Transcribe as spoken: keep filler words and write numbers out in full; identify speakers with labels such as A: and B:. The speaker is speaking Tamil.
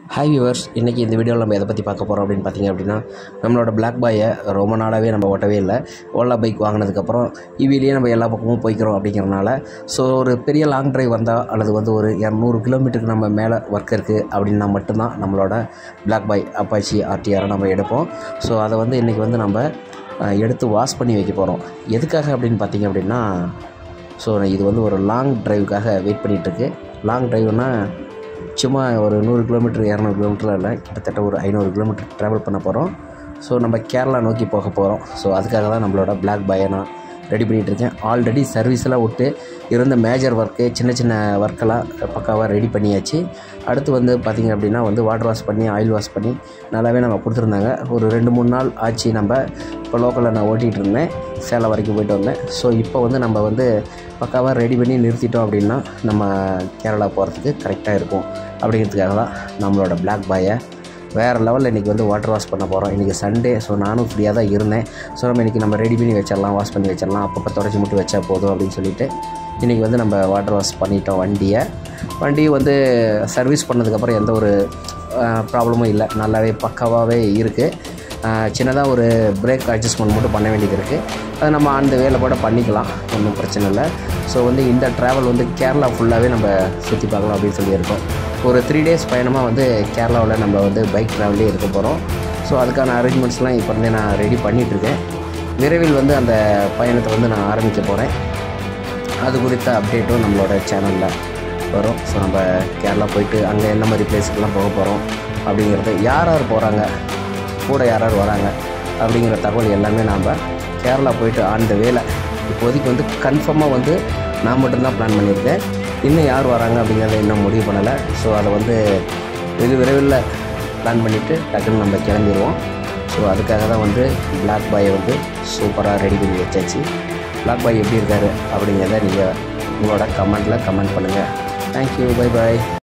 A: ஹாய் வியூவர்ஸ், இன்றைக்கி இந்த வீடியோவில் நம்ம எதை பற்றி பார்க்க போகிறோம் அப்படின்னு பார்த்தீங்க அப்படின்னா, நம்மளோட பிளாக் பாயை ரொம்ப நாளாகவே நம்ம ஓட்டவே இல்லை. ஓலா பைக் வாங்கினதுக்கப்புறம் இவிலேயே நம்ம எல்லா பக்கமும் போய்க்கிறோம் அப்படிங்கிறனால, ஸோ ஒரு பெரிய லாங் ட்ரைவ் வந்தால் அல்லது வந்து ஒரு இரநூறு கிலோமீட்டருக்கு நம்ம மேலே ஒர்க் இருக்குது அப்படின்னா மட்டும்தான் நம்மளோட பிளாக் பாய் அப்பாச்சி ஆர்டிஆரை நம்ம எடுப்போம். ஸோ அதை வந்து இன்றைக்கி வந்து நம்ம எடுத்து வாஷ் பண்ணி வைக்க போகிறோம். எதுக்காக அப்படின்னு பார்த்தீங்க அப்படின்னா, ஸோ இது வந்து ஒரு லாங் ட்ரைவுக்காக வெயிட் பண்ணிகிட்ருக்கு. லாங் ட்ரைவ்னால் சும்மா ஒரு நூறு கிலோமீட்டர் இரநூறு கிலோமீட்டரில் இல்லை, கிட்டத்தட்ட ஒரு ஐநூறு கிலோமீட்டர் ட்ராவல் பண்ண போகிறோம். ஸோ நம்ம கேரளா நோக்கி போக போகிறோம். ஸோ அதுக்காக தான் நம்மளோட பிளாக் பாயை நான் ரெடி பண்ணிகிட்ருக்கேன். ஆல்ரெடி சர்வீஸெல்லாம் விட்டு இருந்த மேஜர் ஒர்க்கு, சின்ன சின்ன ஒர்க்கெல்லாம் பக்காவாக ரெடி பண்ணியாச்சு. அடுத்து வந்து பார்த்திங்க அப்படின்னா வந்து வாட்டர் வாஷ் பண்ணி ஆயில் வாஷ் பண்ணி நல்லாவே நம்ம கொடுத்துருந்தாங்க. ஒரு ரெண்டு மூணு நாள் ஆச்சு. நம்ம இப்போ லோக்கலில் நான் ஓட்டிகிட்டு இருந்தேன், சேலம் வரைக்கும் போய்ட்டு வந்தேன். ஸோ இப்போ வந்து நம்ம வந்து பக்காவாக ரெடி பண்ணி நிறுத்திட்டோம் அப்படின்னா நம்ம கேரளா போகிறதுக்கு கரெக்டாக இருக்கும். அப்படிங்கிறதுக்காக தான் நம்மளோட பிளாக் பாயை வேறு லெவலில் இன்றைக்கி வந்து வாட்டர் வாஷ் பண்ண போகிறோம். இன்றைக்கி சண்டே, ஸோ நானும் ஃப்ரீயாக தான் இருந்தேன். ஸோ நம்ம இன்றைக்கி நம்ம ரெடி பண்ணி வச்சிடலாம், வாஷ் பண்ணி வச்சிடலாம், அப்பப்போ தொடச்சி மட்டும் வச்சா போதும் அப்படின்னு சொல்லிவிட்டு இன்றைக்கி வந்து நம்ம வாட்டர் வாஷ் பண்ணிட்டோம் வண்டியை. வண்டியை வந்து சர்வீஸ் பண்ணதுக்கப்புறம் எந்த ஒரு ப்ராப்ளமும் இல்லை, நல்லாவே பக்காவாகவே இருக்குது. சின்னதாக ஒரு பிரேக் அட்ஜஸ்ட்மெண்ட் மட்டும் பண்ண வேண்டியது இருக்குது. அதை நம்ம அந்த வேலை கூட பண்ணிக்கலாம், ஒன்றும் பிரச்சனை இல்லை. ஸோ வந்து இந்த ட்ராவல் வந்து கேரளா ஃபுல்லாகவே நம்ம சுற்றி பார்க்கலாம் அப்படின்னு சொல்லியிருக்கோம். ஒரு த்ரீ டேஸ் பயணமாக வந்து கேரளாவில் நம்ம வந்து பைக் ட்ராவல்லே இருக்க போகிறோம். ஸோ அதுக்கான அரேஞ்ச்மெண்ட்ஸ்லாம் இப்போ வந்து நான் ரெடி பண்ணிகிட்ருக்கேன். விரைவில் வந்து அந்த பயணத்தை வந்து நான் ஆரம்பிக்க போகிறேன். அது குறித்த அப்டேட்டும் நம்மளோட சேனலில் வரும். ஸோ நம்ம கேரளா போயிட்டு அங்கே என்ன மாதிரி பிளேஸுக்கெல்லாம் போக போகிறோம் அப்படிங்கிறது, யார் யார் போகிறாங்க, கூட யார் யார் வராங்க அப்படிங்கிற தகவல் எல்லாமே நாம் கேரளா போயிட்டு அந்த வேலை இப்போதைக்கு வந்து கன்ஃபார்மாக வந்து நான் மட்டும்தான் பிளான் பண்ணியிருக்கேன். இன்னும் யார் வராங்க அப்படிங்கிறத இன்னும் முடிவு பண்ணலை. ஸோ அதை வந்து வெகு விரைவில் பிளான் பண்ணிவிட்டு டக்குன்னு நம்ம கிளம்பிடுவோம். ஸோ அதுக்காக தான் வந்து பிளாக் பாயை வந்து சூப்பராக ரெடி பண்ணி வச்சாச்சு. பிளாக் பாய் எப்படி இருக்கார் அப்படிங்கிறத நீங்கள் உங்களோட கமெண்ட்டில் கமெண்ட் பண்ணுங்கள். தேங்க்யூ, பை பாய்.